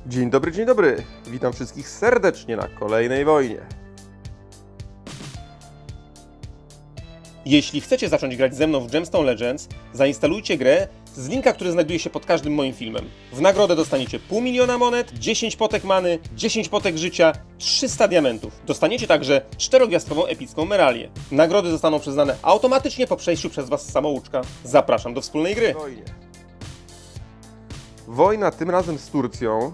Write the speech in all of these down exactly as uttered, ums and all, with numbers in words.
Dzień dobry, dzień dobry. Witam wszystkich serdecznie na kolejnej wojnie. Jeśli chcecie zacząć grać ze mną w Gemstone Legends, zainstalujcie grę z linka, który znajduje się pod każdym moim filmem. W nagrodę dostaniecie pół miliona monet, dziesięć potek many, dziesięć potek życia, trzysta diamentów. Dostaniecie także czterogwiazdkową epicką meralię. Nagrody zostaną przyznane automatycznie po przejściu przez was samouczka. Zapraszam do wspólnej gry. Wojnie. Wojna tym razem z Turcją.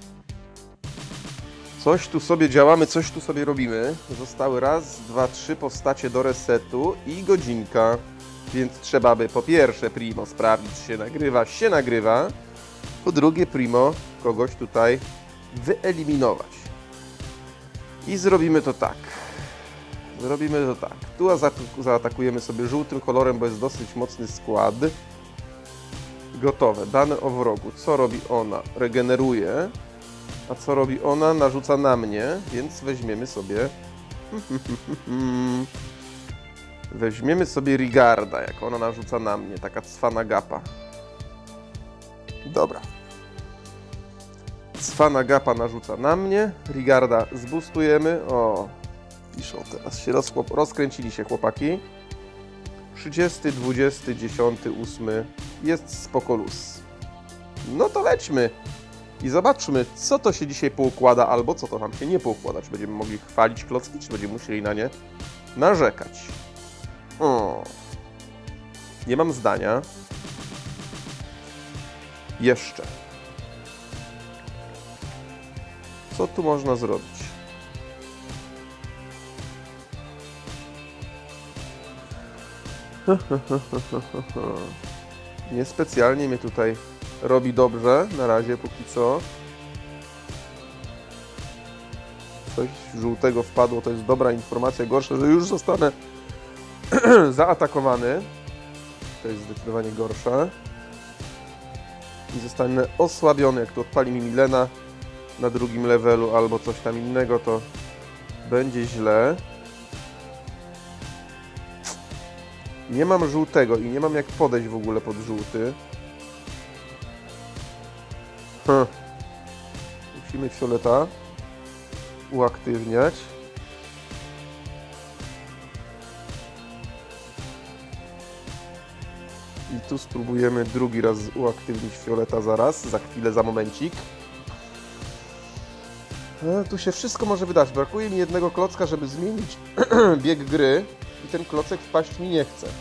Coś tu sobie działamy, coś tu sobie robimy. Zostały raz, dwa, trzy postacie do resetu i godzinka. Więc trzeba by po pierwsze primo sprawdzić, czy się nagrywa, się nagrywa. Po drugie primo kogoś tutaj wyeliminować. I zrobimy to tak. Zrobimy to tak. Tu zaatakujemy sobie żółtym kolorem, bo jest dosyć mocny skład. Gotowe. Dane o wrogu. Co robi ona? Regeneruje. A co robi ona? Narzuca na mnie, więc weźmiemy sobie... weźmiemy sobie Rigarda, jak ona narzuca na mnie. Taka cwana gapa. Dobra. Cwana gapa narzuca na mnie. Rigarda zboostujemy. O, piszą teraz się rozchłop... rozkręcili się chłopaki. trzydziesty, dwudziesty, dziesiąty, ósmy. Jest spoko luz. No to lećmy. I zobaczmy, co to się dzisiaj poukłada, albo co to nam się nie poukłada. Czy będziemy mogli chwalić klocki, czy będziemy musieli na nie narzekać. O. Nie mam zdania. Jeszcze. Co tu można zrobić? Niespecjalnie mnie tutaj robi dobrze, na razie póki co. Coś żółtego wpadło, to jest dobra informacja. Gorsze, że już zostanę zaatakowany. To jest zdecydowanie gorsze. I zostanę osłabiony, jak tu odpali mi Milena na drugim levelu albo coś tam innego, to będzie źle. Nie mam żółtego i nie mam jak podejść w ogóle pod żółty. Hm. Musimy fioleta uaktywniać. I tu spróbujemy drugi raz uaktywnić fioleta zaraz, za chwilę, za momencik. A, tu się wszystko może wydarzyć. Brakuje mi jednego klocka, żeby zmienić bieg gry i ten klocek wpaść mi nie chce.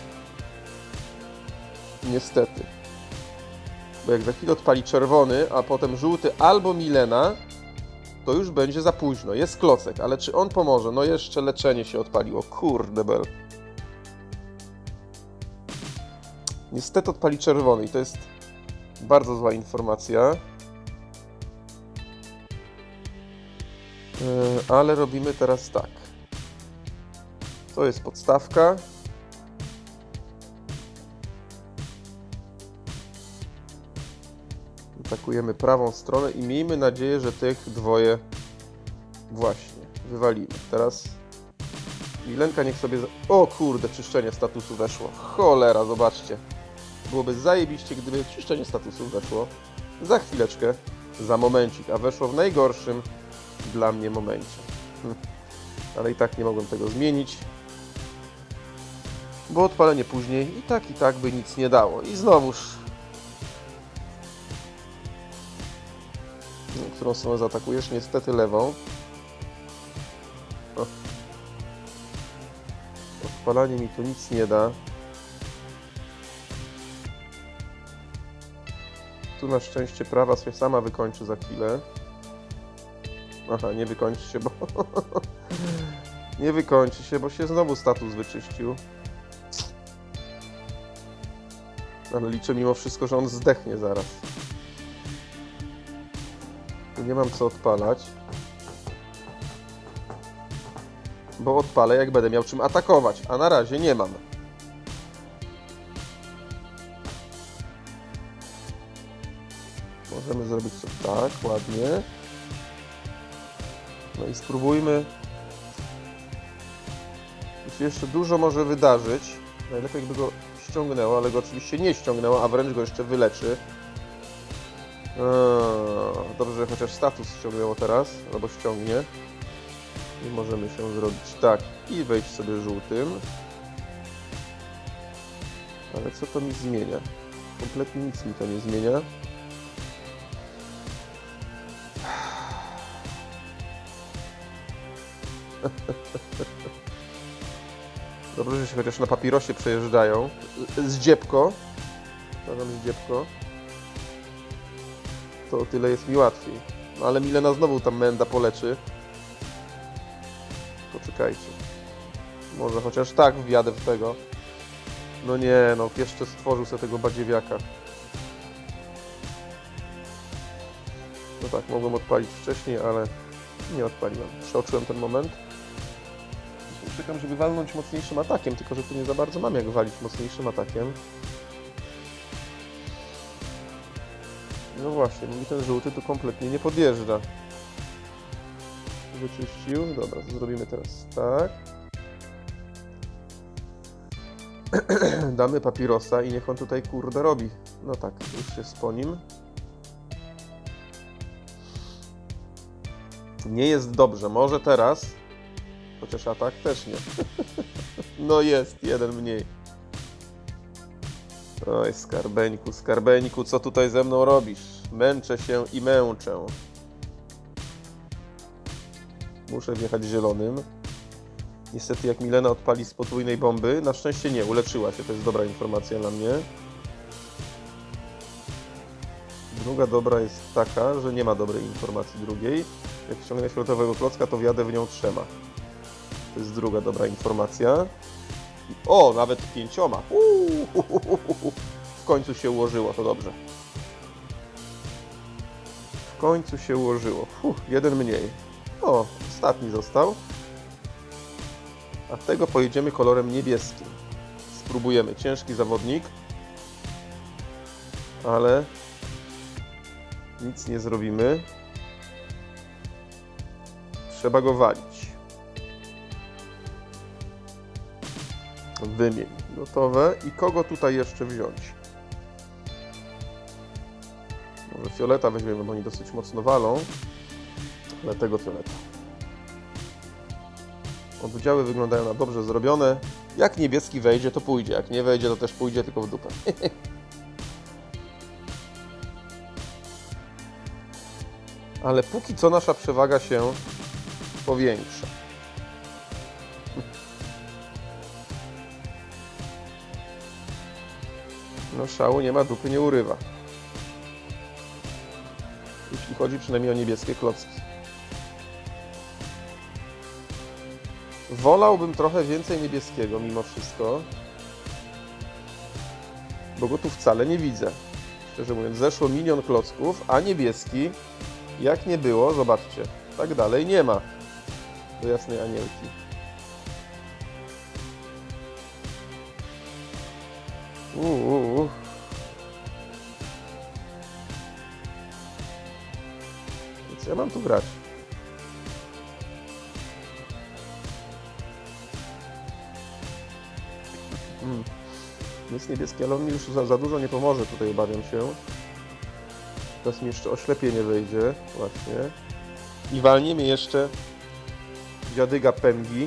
Niestety. Bo jak za chwilę odpali czerwony, a potem żółty albo Milena, to już będzie za późno. Jest klocek, ale czy on pomoże? No jeszcze leczenie się odpaliło. Kurde bel. Niestety odpali czerwony i to jest bardzo zła informacja. Yy, ale robimy teraz tak. To jest podstawka. Atakujemy prawą stronę i miejmy nadzieję, że tych dwoje właśnie wywalimy. Teraz Milenka niech sobie... O kurde, czyszczenie statusu weszło. Cholera, zobaczcie. Byłoby zajebiście, gdyby czyszczenie statusu weszło za chwileczkę, za momencik, a weszło w najgorszym dla mnie momencie. Hm. Ale i tak nie mogłem tego zmienić, bo odpalenie później i tak, i tak by nic nie dało. I znowuż... Którą stronę zaatakujesz? Niestety lewą. O. Odpalanie mi tu nic nie da. Tu na szczęście prawa się sama wykończy za chwilę. Aha, nie wykończy się, bo... nie wykończy się, bo się znowu status wyczyścił. Ale liczę mimo wszystko, że on zdechnie zaraz. Tu nie mam co odpalać. Bo odpalę, jak będę miał czym atakować, a na razie nie mam. Możemy zrobić coś tak, ładnie. No i spróbujmy. Tu się jeszcze dużo może wydarzyć. Najlepiej jakby go ściągnęło, ale go oczywiście nie ściągnęło, a wręcz go jeszcze wyleczy. Eee, dobrze, że chociaż status ściągnęło teraz, albo ściągnie. I możemy się zrobić tak i wejść sobie żółtym. Ale co to mi zmienia? Kompletnie nic mi to nie zmienia. Dobrze, że się chociaż na papirosie przejeżdżają. Zdziebko. Stawiam zdziebko. To o tyle jest mi łatwiej. No ale Milena znowu tam Menda poleczy. Poczekajcie. Może chociaż tak wjadę w tego. No nie, no jeszcze stworzył sobie tego badziewiaka. No tak, mogłem odpalić wcześniej, ale nie odpaliłem. Przeoczyłem ten moment. Czekam, żeby walnąć mocniejszym atakiem, tylko że tu nie za bardzo mam jak walić mocniejszym atakiem. No właśnie, mi ten żółty tu kompletnie nie podjeżdża. Wyczyścił. Dobra, to zrobimy teraz tak. Damy papirosa i niech on tutaj kurde robi. No tak, już jest po nim. Nie jest dobrze, może teraz. Chociaż atak też nie. No jest, jeden mniej. Oj, skarbeńku, skarbeńku, co tutaj ze mną robisz? Męczę się i męczę. Muszę wjechać zielonym. Niestety jak Milena odpali z potrójnej bomby, na szczęście nie, uleczyła się, to jest dobra informacja dla mnie. Druga dobra jest taka, że nie ma dobrej informacji drugiej. Jak ściągnę fioletowego klocka, to wjadę w nią trzema. To jest druga dobra informacja. O, nawet pięcioma. Uuu, w końcu się ułożyło, to dobrze. W końcu się ułożyło. Fuh, jeden mniej. O, ostatni został. A tego pojedziemy kolorem niebieskim. Spróbujemy. Ciężki zawodnik. Ale nic nie zrobimy. Trzeba go walić. Wymień. Gotowe. I kogo tutaj jeszcze wziąć? Może fioleta weźmiemy, bo oni dosyć mocno walą. Ale tego fioleta. Oddziały wyglądają na dobrze zrobione. Jak niebieski wejdzie, to pójdzie. Jak nie wejdzie, to też pójdzie, tylko w dupę. Ale póki co nasza przewaga się powiększa. No szału nie ma, dupy nie urywa. Jeśli chodzi przynajmniej o niebieskie klocki. Wolałbym trochę więcej niebieskiego mimo wszystko. Bo go tu wcale nie widzę. Szczerze mówiąc, zeszło milion klocków, a niebieski, jak nie było, zobaczcie, tak dalej nie ma. Do jasnej anielki. Uuu. Więc ja mam tu grać. Hmm. Jest niebieski, ale on mi już za, za dużo nie pomoże tutaj, obawiam się. Teraz mi jeszcze oślepienie wejdzie, właśnie. I walnie mi jeszcze dziadyga pęgi.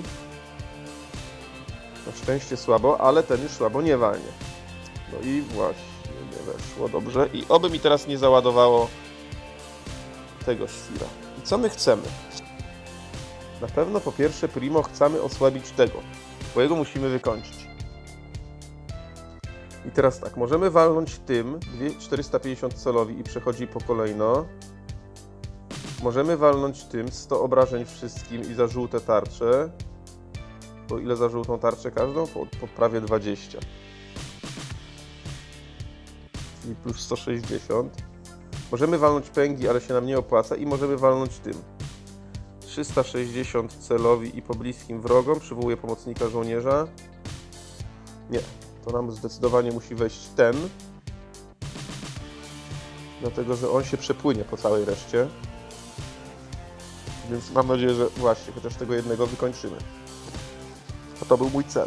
Na szczęście słabo, ale ten już słabo nie walnie. No i właśnie, nie weszło dobrze. I oby mi teraz nie załadowało tego Sira. I co my chcemy? Na pewno po pierwsze primo chcemy osłabić tego, bo jego musimy wykończyć. I teraz tak, możemy walnąć tym czterysta pięćdziesiąt celowi i przechodzi po kolejno. Możemy walnąć tym sto obrażeń wszystkim i za żółte tarcze. Po ile za żółtą tarczę każdą? Po, po prawie dwadzieścia. Czyli plus sto sześćdziesiąt. Możemy walnąć pęgi, ale się nam nie opłaca i możemy walnąć tym. trzysta sześćdziesiąt celowi i po bliskim wrogom. Przywołuję pomocnika żołnierza. Nie. To nam zdecydowanie musi wejść ten. Dlatego, że on się przepłynie po całej reszcie. Więc mam nadzieję, że właśnie, chociaż tego jednego wykończymy. A to był mój cel.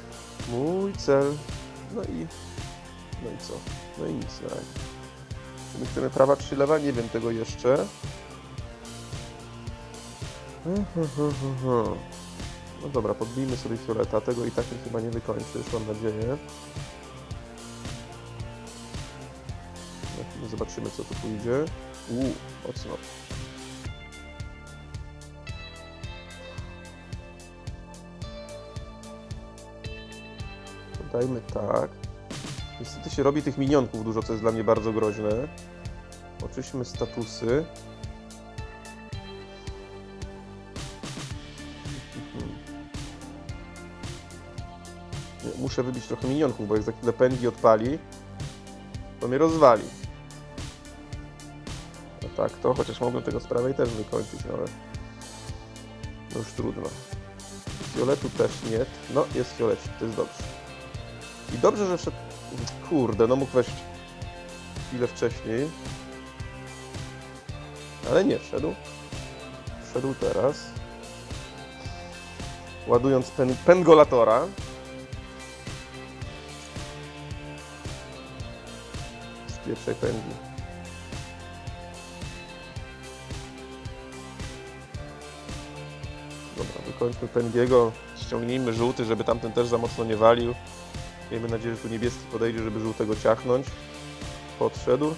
Mój cel. No i... No i co? No i nic na razie. Czy my chcemy prawa czy lewa? Nie wiem tego jeszcze. No dobra, podbijmy sobie fioleta. Tego i tak chyba nie wykończysz, mam nadzieję. Zobaczymy, co tu pójdzie. Uuu, mocno. Dajmy tak. Niestety się robi tych minionków dużo, co jest dla mnie bardzo groźne. Oczyśmy statusy. Muszę wybić trochę minionków, bo jak za chwilę pędzi odpali, to mnie rozwali. No tak, to chociaż mogłem tego z prawej też wykończyć, no ale no już trudno. Fioletu też nie. No, jest fiolecik, to jest dobrze. I dobrze, że szedł... Kurde, no mógł wejść chwilę wcześniej. Ale nie wszedł. Wszedł teraz. Ładując pen... pengolatora. Z pierwszej pędzi. Dobra, wykończmy pęgiego. Ściągnijmy żółty, żeby tamten też za mocno nie walił. Miejmy nadzieję, że tu niebieski podejdzie, żeby żółtego ciachnąć. Podszedł.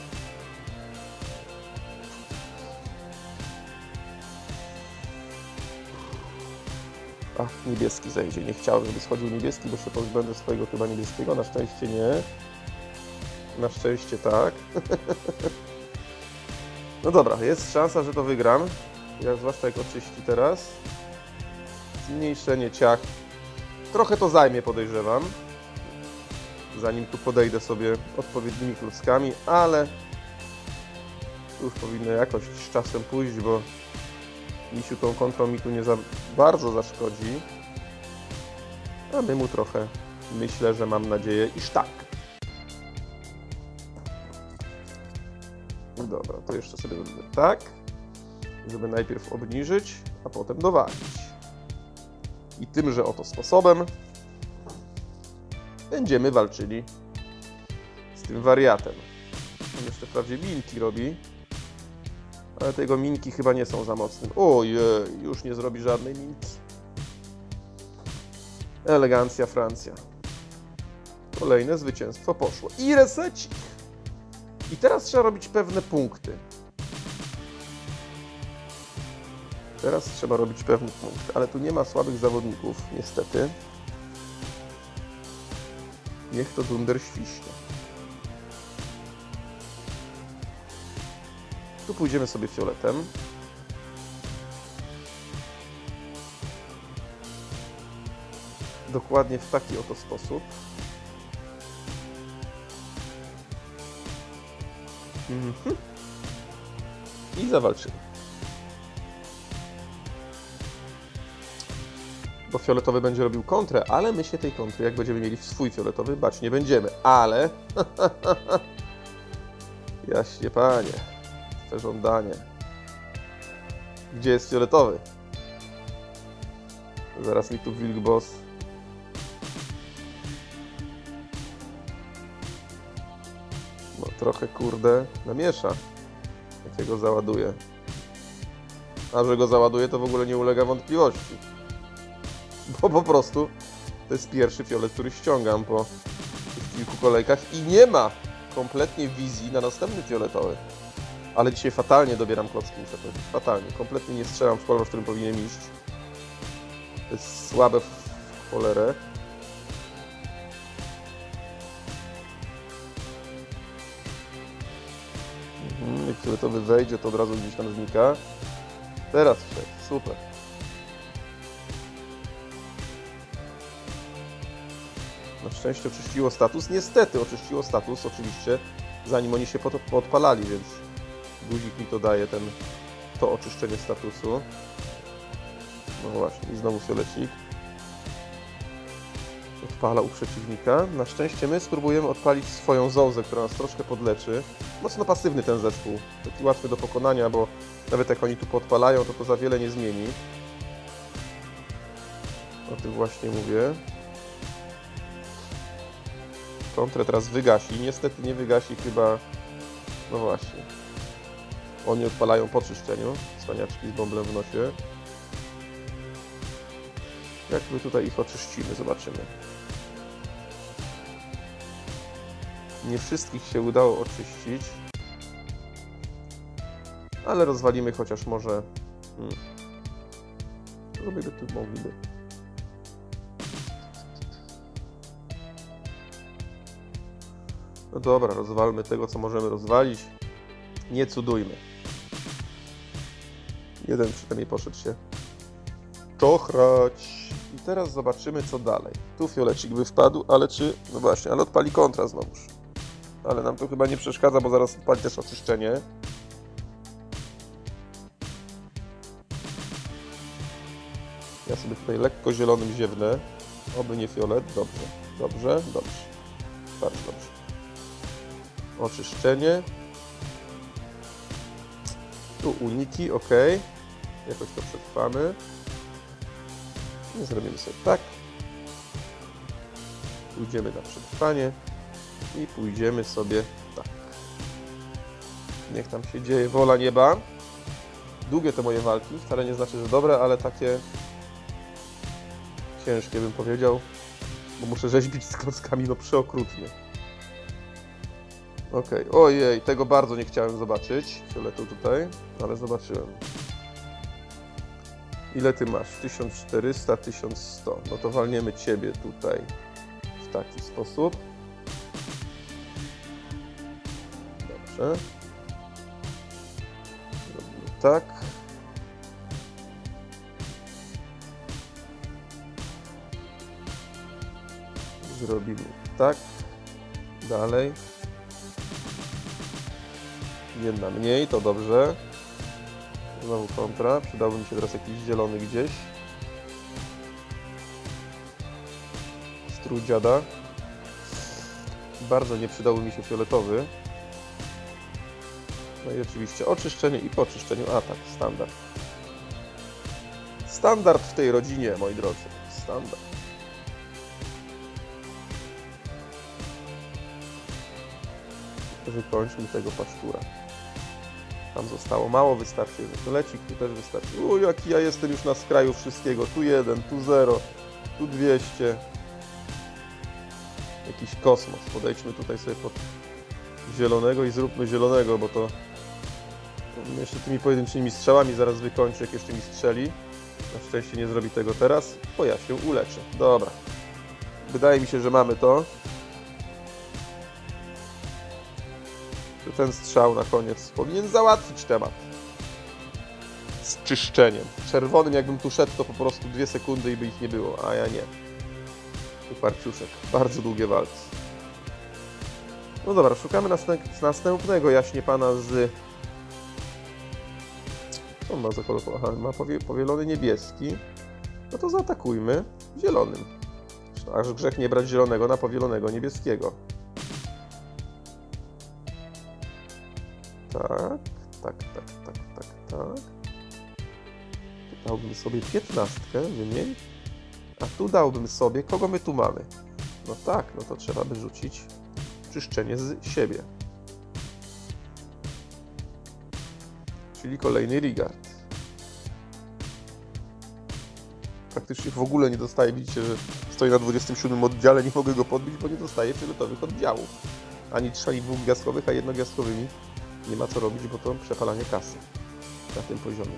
Ach, niebieski zejdzie. Nie chciałem, żeby schodził niebieski, bo się pozbędę swojego chyba niebieskiego. Na szczęście nie. Na szczęście tak. No dobra, jest szansa, że to wygram. Ja, zwłaszcza jak oczyści teraz. Zmniejszenie ciach. Trochę to zajmie, podejrzewam. Zanim tu podejdę sobie odpowiednimi kluckami, ale tu już powinno jakoś z czasem pójść, bo misiu tą kontrą mi tu nie za bardzo zaszkodzi. A my mu trochę, myślę, że mam nadzieję, iż tak. Dobra, to jeszcze sobie robimy tak, żeby najpierw obniżyć, a potem dowalić. I tymże oto sposobem będziemy walczyli z tym wariatem. On jeszcze wprawdzie minki robi, ale te jego minki chyba nie są za mocne. Ojej, już nie zrobi żadnej minki. Elegancja Francja. Kolejne zwycięstwo poszło. I resecik. I teraz trzeba robić pewne punkty. Teraz trzeba robić pewne punkty, ale tu nie ma słabych zawodników, niestety. Niech to dunder świśnie. Tu pójdziemy sobie fioletem. Dokładnie w taki oto sposób. Mhm. I zawalczymy. Bo fioletowy będzie robił kontrę, ale my się tej kontry, jak będziemy mieli swój fioletowy, bać nie będziemy. Ale... Jaśnie panie. Te żądanie. Gdzie jest fioletowy? Zaraz mi tu wilk boss. No trochę kurde namiesza. Jak go załaduje. A że go załaduje, to w ogóle nie ulega wątpliwości. Bo po prostu to jest pierwszy fiolet, który ściągam po tych kilku kolejkach i nie ma kompletnie wizji na następny fioletowy. Ale dzisiaj fatalnie dobieram klocki, muszę powiedzieć. Fatalnie. Kompletnie nie strzelam w kolor, w którym powinien iść. To jest słabe w cholerę. Mhm, jak fioletowy wejdzie, to od razu gdzieś tam znika. Teraz wszedł. Super. Na szczęście oczyściło status. Niestety oczyściło status, oczywiście, zanim oni się podpalali, więc guzik mi to daje, ten, to oczyszczenie statusu. No właśnie, i znowu fiolecik. Odpala u przeciwnika. Na szczęście my spróbujemy odpalić swoją zołzę, która nas troszkę podleczy. Mocno pasywny ten zespół. Taki łatwy do pokonania, bo nawet jak oni tu podpalają, to to za wiele nie zmieni. O tym właśnie mówię. Kontrę teraz wygasi. Niestety nie wygasi chyba No właśnie. Oni odpalają po czyszczeniu. Cwaniaczki z bąblem w nosie. Jak my tutaj ich oczyścimy? Zobaczymy. Nie wszystkich się udało oczyścić. Ale rozwalimy chociaż może... Hmm. Co by tu mogliby? No dobra, rozwalmy tego, co możemy rozwalić. Nie cudujmy. Jeden przynajmniej poszedł się czochrać. I teraz zobaczymy, co dalej. Tu fiolecik by wpadł, ale czy... No właśnie, ale odpali kontra znowuż. Ale nam to chyba nie przeszkadza, bo zaraz odpali też oczyszczenie. Ja sobie tutaj lekko zielonym ziewnę. Oby nie fiolet. Dobrze, dobrze, dobrze. Bardzo dobrze. Oczyszczenie. Tu uniki, ok. Jakoś to przetrwamy. I zrobimy sobie tak. Pójdziemy na przetrwanie. I pójdziemy sobie tak. Niech tam się dzieje wola nieba. Długie te moje walki. Wcale nie znaczy, że dobre, ale takie ciężkie bym powiedział. Bo muszę rzeźbić z klockami no przeokrutnie. Okej, okay. Ojej, tego bardzo nie chciałem zobaczyć. Fioletu tutaj, ale zobaczyłem. Ile ty masz? tysiąc czterysta, tysiąc sto. No to walniemy ciebie tutaj w taki sposób. Dobrze. Robimy tak. Zrobimy tak. Dalej. Jedna mniej, to dobrze. Znowu kontra. Przydałby mi się teraz jakiś zielony gdzieś. Strój dziada. Bardzo nie przydałby mi się fioletowy. No i oczywiście oczyszczenie i po czyszczeniu atak. Standard. Standard w tej rodzinie, moi drodzy. Standard. Wykończmy tego paszczura. Tam zostało mało, wystarczy lecik, tu też wystarczy. Uj, jaki ja jestem już na skraju wszystkiego. Tu jeden, tu zero, tu dwieście. Jakiś kosmos. Podejdźmy tutaj sobie pod zielonego i zróbmy zielonego, bo to jeszcze tymi pojedynczymi strzałami zaraz wykończy, jak jeszcze mi strzeli. Na szczęście nie zrobi tego teraz, bo ja się uleczę. Dobra. Wydaje mi się, że mamy to. Ten strzał na koniec powinien załatwić temat z czyszczeniem. Czerwonym jakbym tu szedł, to po prostu dwie sekundy i by ich nie było, a ja nie. Uparciuszek. Bardzo długie walki. No dobra, szukamy następ następnego jaśnie pana z... Co on ma za kolor? Aha, ma powie powielony niebieski. No to zaatakujmy zielonym. Aż grzech nie brać zielonego na powielonego niebieskiego. Tak, tak, tak, tak, tak, tak. Tu dałbym sobie piętnastkę, wymień. A tu dałbym sobie, kogo my tu mamy? No tak, no to trzeba by rzucić czyszczenie z siebie. Czyli kolejny Rigard. Praktycznie w ogóle nie dostaje, widzicie, że stoi na dwudziestym siódmym oddziale, nie mogę go podbić, bo nie dostaje fioletowych oddziałów. Ani trzech, ani dwugwiazdkowych, a jednogwiazdkowymi. Nie ma co robić, bo to przepalanie kasy na tym poziomie.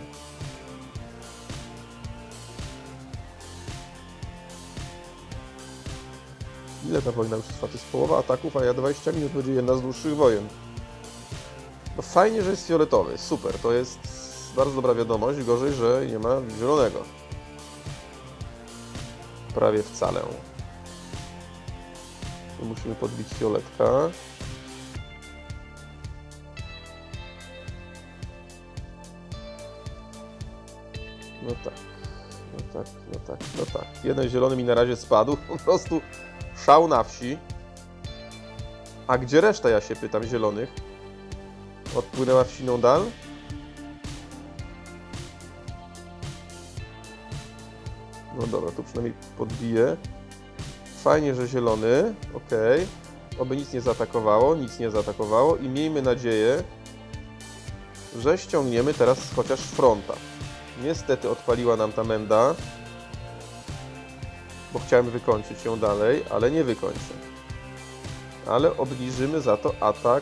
Ile ta wojna już trwa? To jest połowa ataków, a ja dwadzieścia minut będzie jedna z dłuższych wojen. No fajnie, że jest fioletowy. Super, to jest bardzo dobra wiadomość. Gorzej, że nie ma zielonego. Prawie wcale. Tu musimy podbić fioletka. No tak, no tak, no tak, no tak. Jeden zielony mi na razie spadł, po prostu szał na wsi. A gdzie reszta, ja się pytam, zielonych? Odpłynęła w siną dal? No dobra, tu przynajmniej podbiję. Fajnie, że zielony, ok. Oby nic nie zaatakowało, nic nie zaatakowało i miejmy nadzieję, że ściągniemy teraz chociaż fronta. Niestety odpaliła nam ta menda, bo chciałem wykończyć ją dalej, ale nie wykończę. Ale obniżymy za to atak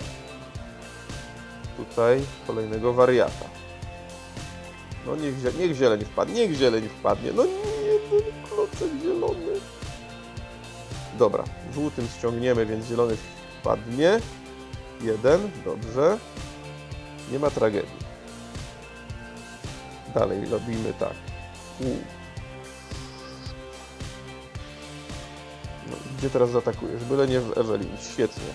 tutaj kolejnego wariata. No niech, niech zieleń wpadnie, niech zieleń wpadnie. No nie, ten klocek zielony. Dobra, żółtym ściągniemy, więc zielony wpadnie. Jeden, dobrze. Nie ma tragedii. Dalej robimy tak. U. No, gdzie teraz zaatakujesz? Byle nie w Ewelin. Świetnie.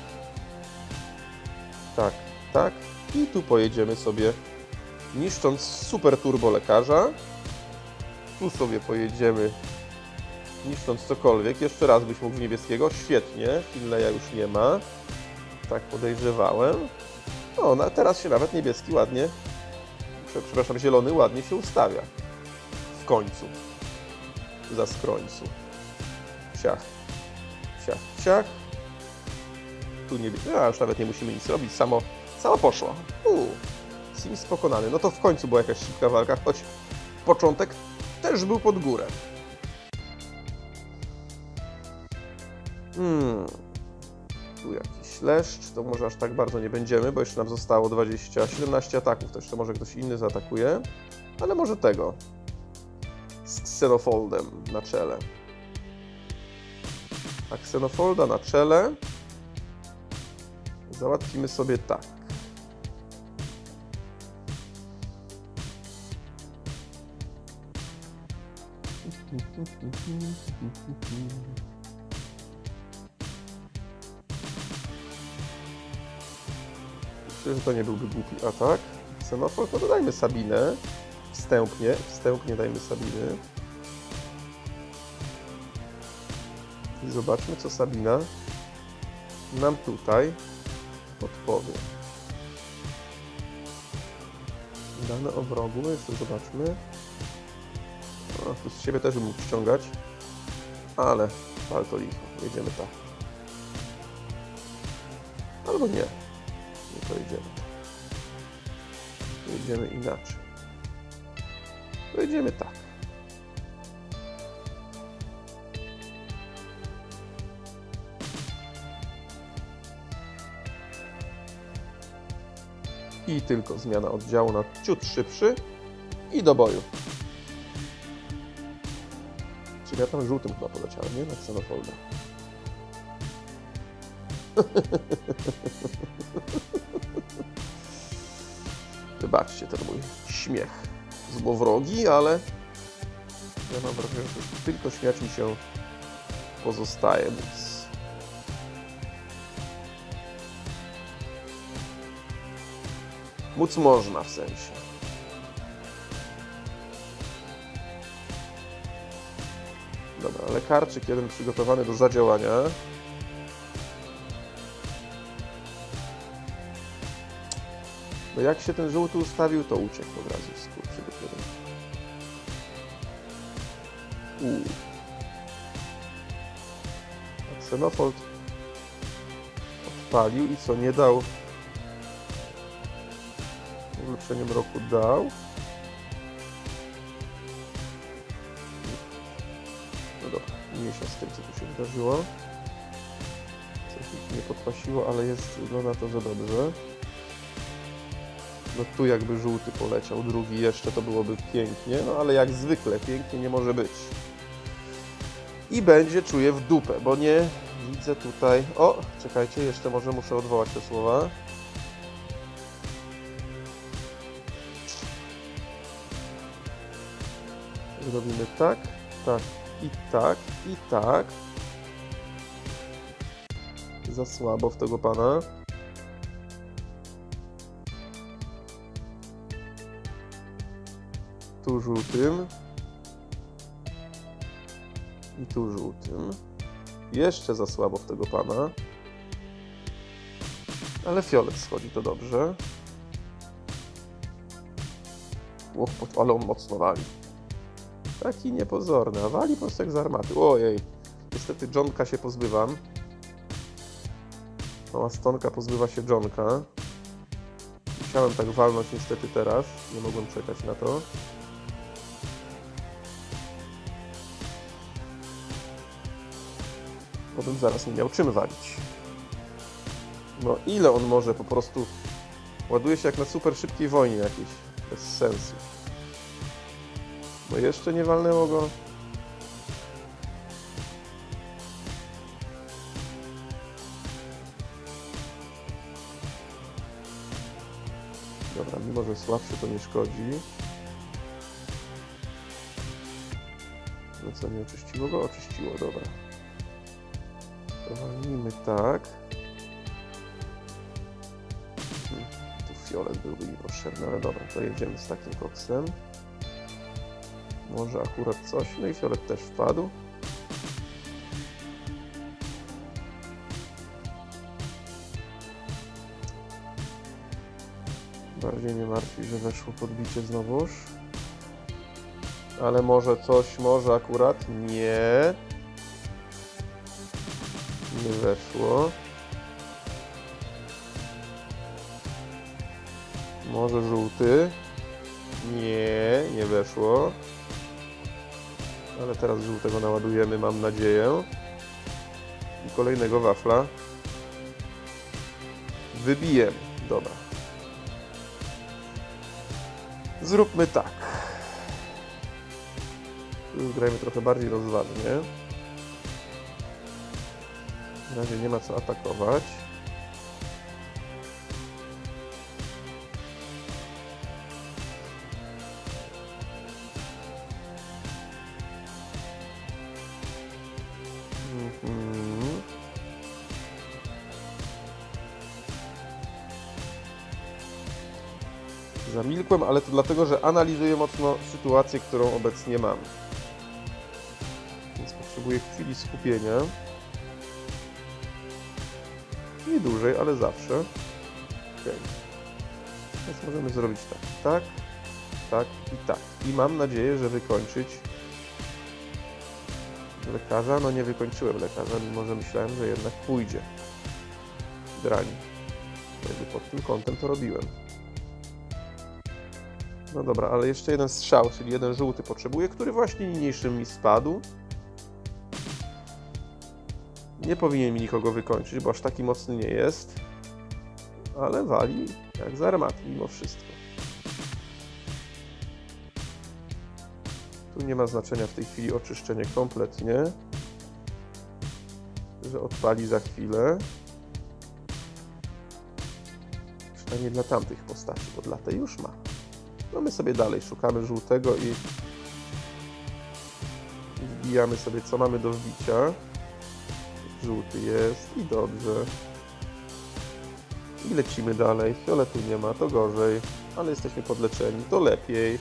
Tak, tak. I tu pojedziemy sobie, niszcząc super turbo lekarza. Tu sobie pojedziemy, niszcząc cokolwiek. Jeszcze raz byś mógł w niebieskiego. Świetnie. Finleya już nie ma. Tak podejrzewałem. No, no, teraz się nawet niebieski ładnie, przepraszam, zielony ładnie się ustawia. W końcu. Za skrońcu. Ciach. Ciach, ciach. Tu niebieski. A, już nawet nie musimy nic robić. Samo, samo poszło. Uuu. Sims pokonany. No to w końcu była jakaś szybka walka, choć początek też był pod górę. Hmm. Tu jakiś leszcz, to może aż tak bardzo nie będziemy, bo jeszcze nam zostało dwadzieścia, siedemnaście ataków, to jeszcze może ktoś inny zaatakuje, ale może tego z Xenofoldem na czele. A Xenofolda na czele załatwimy sobie tak. Myślę, że to nie byłby głupi atak. Xenofold, no dodajmy Sabinę. Wstępnie, wstępnie dajmy Sabiny. I zobaczmy, co Sabina nam tutaj podpowie. Dane o wrogu, jeszcze zobaczmy. O, tu z siebie też bym mógł ściągać, ale pal to licho, jedziemy tak. Albo nie, nie pojedziemy. Jedziemy inaczej. Pojedziemy tak. I tylko zmiana oddziału na ciut szybszy i do boju. Czyli ja tam żółtym chyba poleciałem, nie? Na Xenofolda. Wybaczcie ten mój śmiech złowrogi, ale ja mam wrażenie, że tylko śmiać mi się pozostaje, więc móc można w sensie. Dobra, lekarczyk jeden przygotowany do zadziałania. Bo jak się ten żółty ustawił, to uciekł od razu w skurczy dopiero. Uuu. A Xenofold odpalił i co, nie dał? W ulepszeniem roku dał. No dobra, mniejsza z tym, co tu się wydarzyło. Coś nie podpasiło, ale jest, wygląda to, że dobrze. No tu jakby żółty poleciał, drugi jeszcze, to byłoby pięknie, no ale jak zwykle pięknie nie może być. I będzie, czuję, w dupę, bo nie widzę tutaj... O, czekajcie, jeszcze może muszę odwołać te słowa. Zrobimy tak, tak i tak, i tak. Za słabo w tego pana. Tu żółtym. I tu żółtym. Jeszcze za słabo w tego pana. Ale fiolet schodzi, to dobrze. Och, ale on mocno wali. Taki niepozorny, a wali po prostu jak z armaty. Ojej. Niestety Johnka się pozbywam. Mała stonka pozbywa się Johnka. Musiałem tak walnąć niestety teraz. Nie mogłem czekać na to. Potem zaraz nie miał czym walić. No ile on może po prostu... Ładuje się jak na super szybkiej wojnie jakiejś. Bez sensu. No jeszcze nie walnęło go. Dobra, mimo że słabszy to nie szkodzi. No co, nie oczyściło go? Oczyściło, dobra. To walnijmy tak. Hmm, tu fiolet byłby niepotrzebny, ale dobra, to jedziemy z takim koksem. Może akurat coś, no i fiolet też wpadł. Bardziej mnie martwi, że weszło podbicie znowuż. Ale może coś, może akurat nie. Nie weszło. Może żółty. Nie, nie weszło. Ale teraz żółtego naładujemy, mam nadzieję. I kolejnego wafla. Wybijemy. Dobra. Zróbmy tak. Już grajmy trochę bardziej rozważnie. Na razie nie ma co atakować. Mhm. Zamilkłem, ale to dlatego, że analizuję mocno sytuację, którą obecnie mam. Więc potrzebuję chwili skupienia. Nie dłużej, ale zawsze. Okay. Więc możemy zrobić tak, tak, tak i tak. I mam nadzieję, że wykończyć lekarza. No nie wykończyłem lekarza, mimo że myślałem, że jednak pójdzie. Drani. Jakby pod tym kątem to robiłem. No dobra, ale jeszcze jeden strzał, czyli jeden żółty potrzebuję, który właśnie niniejszym mi spadł. Nie powinien mi nikogo wykończyć, bo aż taki mocny nie jest. Ale wali jak z armaty mimo wszystko. Tu nie ma znaczenia w tej chwili oczyszczenie kompletnie. Że odpali za chwilę. Przynajmniej dla tamtych postaci, bo dla tej już ma. No my sobie dalej szukamy żółtego i wbijamy sobie, co mamy do wbicia. Żółty jest i dobrze. I lecimy dalej. Fioletu nie ma, to gorzej. Ale jesteśmy podleczeni, to lepiej.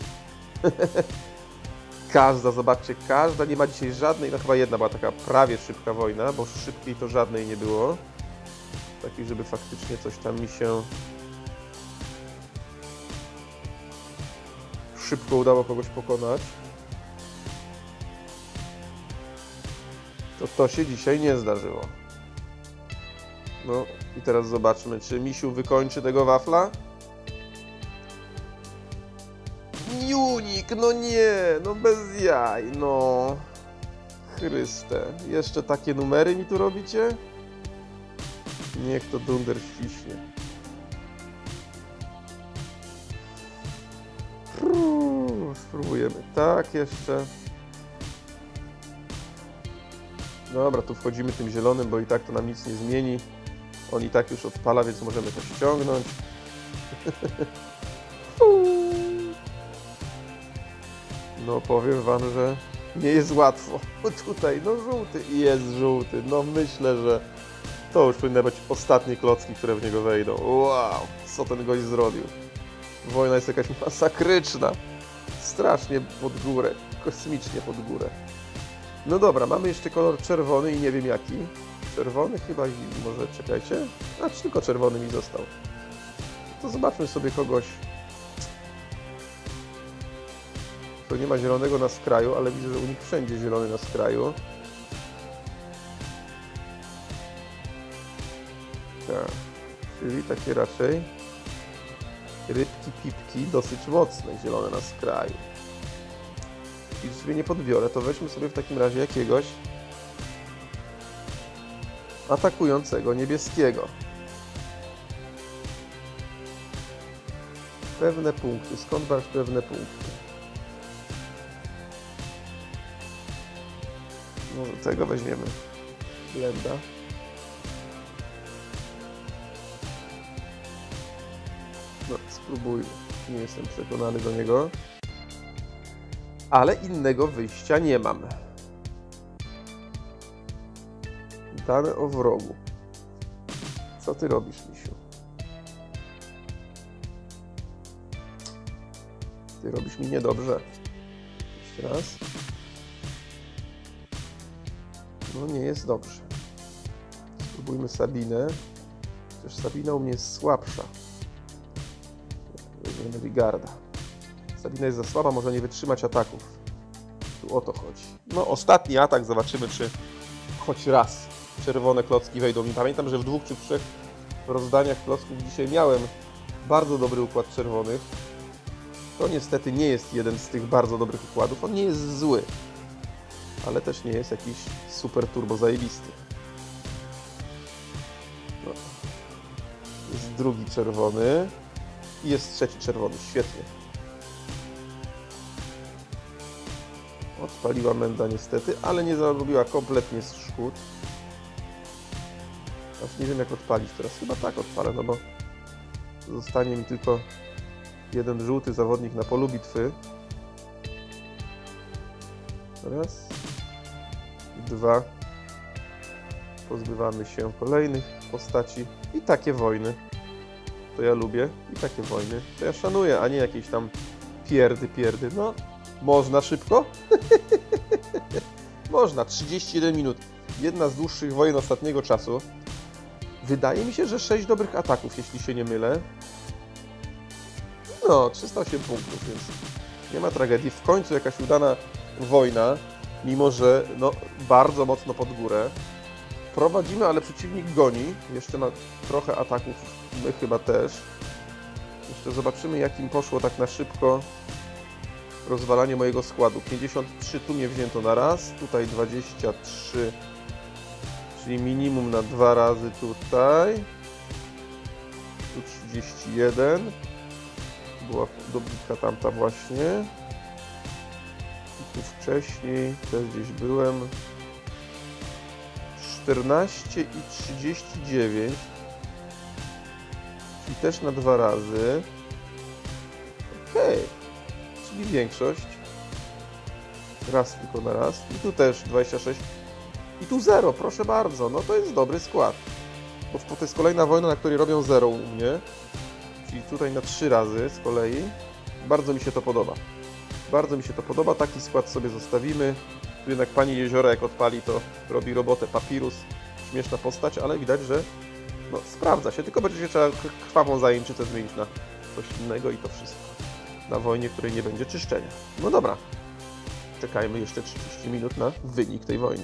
Każda, zobaczcie, każda, nie ma dzisiaj żadnej, no chyba jedna była taka prawie szybka wojna, bo szybkiej to żadnej nie było. Takiej, żeby faktycznie coś tam mi się szybko udało kogoś pokonać. To to się dzisiaj nie zdarzyło. No i teraz zobaczmy, czy misiu wykończy tego wafla? Unik, no nie, no bez jaj, no. Chryste, jeszcze takie numery mi tu robicie? Niech to dunder świśnie. Uuu, spróbujemy tak jeszcze. Dobra, tu wchodzimy tym zielonym, bo i tak to nam nic nie zmieni. On i tak już odpala, więc możemy to ściągnąć. No powiem wam, że nie jest łatwo. Tutaj, no żółty i jest żółty. No myślę, że to już powinny być ostatnie klocki, które w niego wejdą. Wow, co ten gość zrobił. Wojna jest jakaś masakryczna. Strasznie pod górę, kosmicznie pod górę. No dobra, mamy jeszcze kolor czerwony i nie wiem jaki. Czerwony chyba i może, czekajcie. A, czy tylko czerwony mi został. To zobaczmy sobie kogoś. To nie ma zielonego na skraju, ale widzę, że u nich wszędzie zielony na skraju. Tak. czyli takie raczej rybki, pipki dosyć mocne, zielone na skraju. I sobie nie podbiorę, to weźmy sobie w takim razie jakiegoś atakującego niebieskiego. Pewne punkty. Skąd brać pewne punkty? Może tego weźmiemy. Blenda. No, spróbujmy. Nie jestem przekonany do niego. Ale innego wyjścia nie mam. Dane o wrogu. Co ty robisz, misiu? Ty robisz mi niedobrze. Jeszcze raz. No nie jest dobrze. Spróbujmy Sabinę. Chociaż Sabina u mnie jest słabsza. Weźmiemy Rigarda. Sabina jest za słaba, może nie wytrzymać ataków. Tu o to chodzi. No ostatni atak, zobaczymy, czy choć raz czerwone klocki wejdą mi. Pamiętam, że w dwóch czy trzech rozdaniach klocków dzisiaj miałem bardzo dobry układ czerwonych. To niestety nie jest jeden z tych bardzo dobrych układów. On nie jest zły, ale też nie jest jakiś super turbo zajebisty. No. Jest drugi czerwony i jest trzeci czerwony. Świetnie. Odpaliła Menda niestety, ale nie zarobiła kompletnie szkód. Aż nie wiem, jak odpalić teraz. Chyba tak odpalę, no bo zostanie mi tylko jeden żółty zawodnik na polu bitwy. Raz. Dwa. Pozbywamy się kolejnych postaci. I takie wojny. To ja lubię. I takie wojny. To ja szanuję, a nie jakieś tam pierdy, pierdy. No, można szybko? Można. trzydzieści jeden minut. Jedna z dłuższych wojen ostatniego czasu. Wydaje mi się, że sześć dobrych ataków, jeśli się nie mylę. No, trzysta osiem punktów, więc nie ma tragedii. W końcu jakaś udana wojna, mimo że no, bardzo mocno pod górę. Prowadzimy, ale przeciwnik goni. Jeszcze ma trochę ataków, my chyba też. Jeszcze zobaczymy, jak im poszło tak na szybko rozwalanie mojego składu. pięćdziesiąt trzy tu nie wzięto na raz, tutaj dwadzieścia trzy, czyli minimum na dwa razy tutaj. Tu trzydzieści jeden. Była dobitka tamta właśnie. I tu wcześniej też gdzieś byłem. czternaście i trzydzieści dziewięć. Czyli też na dwa razy. Okej. Czyli większość. Raz tylko na raz. I tu też dwadzieścia sześć. I tu zero, proszę bardzo. No to jest dobry skład. Bo to jest kolejna wojna, na której robią zero u mnie. Czyli tutaj na trzy razy z kolei. Bardzo mi się to podoba. Bardzo mi się to podoba. Taki skład sobie zostawimy. Tu jednak pani Jeziora jak odpali, to robi robotę. Papirus. Śmieszna postać, ale widać, że no, sprawdza się. Tylko będzie się trzeba krwawą zajęczycę zmienić na coś innego i to wszystko. Na wojnie, w której nie będzie czyszczenia. No dobra. Czekajmy jeszcze trzydzieści minut na wynik tej wojny.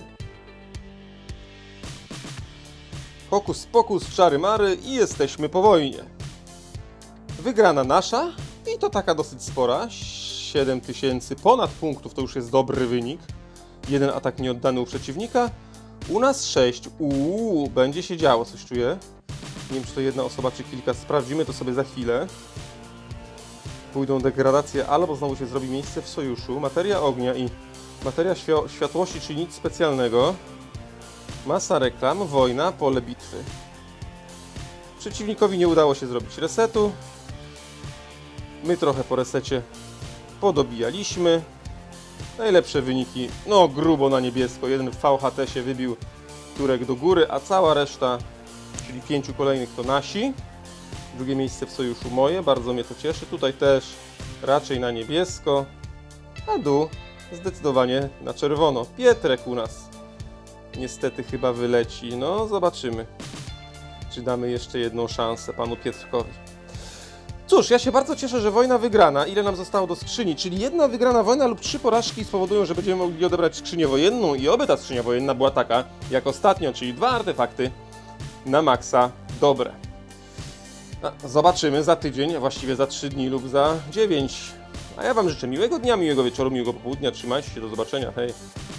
Hokus pokus, czary mary i jesteśmy po wojnie. Wygrana nasza i to taka dosyć spora. siedem tysięcy ponad punktów to już jest dobry wynik. Jeden atak nieoddany u przeciwnika. U nas sześć. Uuu, będzie się działo, coś czuję. Nie wiem, czy to jedna osoba, czy kilka. Sprawdzimy to sobie za chwilę. Pójdą degradacje, albo znowu się zrobi miejsce w sojuszu. Materia ognia i materia świ- światłości, czyli nic specjalnego. Masa reklam, wojna, pole bitwy. Przeciwnikowi nie udało się zrobić resetu. My trochę po resecie podobijaliśmy. Najlepsze wyniki, no grubo na niebiesko. Jeden w V H T się wybił turek do góry, a cała reszta, czyli pięciu kolejnych to nasi. Drugie miejsce w sojuszu moje, bardzo mnie to cieszy. Tutaj też raczej na niebiesko, a dół zdecydowanie na czerwono. Pietrek u nas niestety chyba wyleci. No zobaczymy, czy damy jeszcze jedną szansę panu Pietrkowi. Cóż, ja się bardzo cieszę, że wojna wygrana. Ile nam zostało do skrzyni? Czyli jedna wygrana wojna lub trzy porażki spowodują, że będziemy mogli odebrać skrzynię wojenną i oby ta skrzynia wojenna była taka jak ostatnio, czyli dwa artefakty na maksa dobre. A zobaczymy za tydzień, a właściwie za trzy dni lub za dziewięć. A ja Wam życzę miłego dnia, miłego wieczoru, miłego popołudnia. Trzymajcie się, do zobaczenia. Hej!